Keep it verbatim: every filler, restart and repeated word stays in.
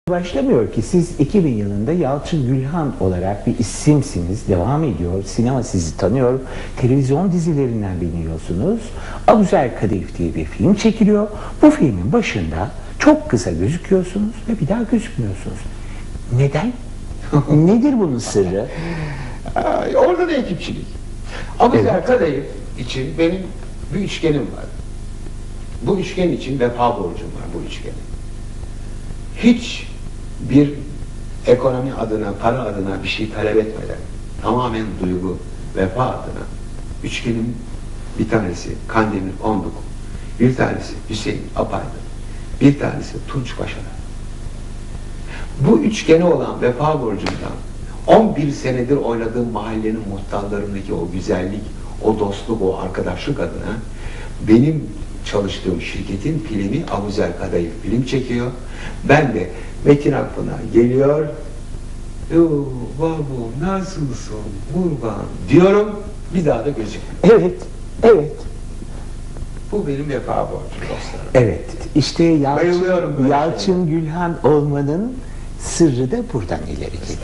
Başlamıyor ki siz iki bin yılında Yalçın Gülhan olarak bir isimsiniz, devam ediyor, sinema sizi tanıyor, televizyon dizilerinden biliniyorsunuz. Abuzer Kadayıf diye bir film çekiliyor. Bu filmin başında çok kısa gözüküyorsunuz ve bir daha gözükmüyorsunuz. Neden? Nedir bunun sırrı? Ee, orada da ekipçilik. Abuzer evet. Kadayıf için benim bir üçgenim var. Bu üçgen için vefa borcum var bu üçgenin. Hiç bir ekonomi adına, para adına bir şey talep etmeden, tamamen duygu, vefa adına üçgenin bir tanesi Kandemir Onduk, bir tanesi Hüseyin Apaydın, bir tanesi Tunç Başaran. Bu üçgene olan vefa borcumdan on bir senedir oynadığım mahallenin muhtarlarındaki o güzellik, o dostluk, o arkadaşlık adına benim çalıştığım şirketin filmi Abuzer Kadayıf film çekiyor. Ben de Metin Akpınar geliyor. Yoo babu nasılsın kurban diyorum. Bir daha da gözükmüyor. Evet, evet. Bu benim vefa borcum dostlarım. Evet, işte Yalçın, Yalçın Gülhan olmanın sırrı da buradan ileri geliyor.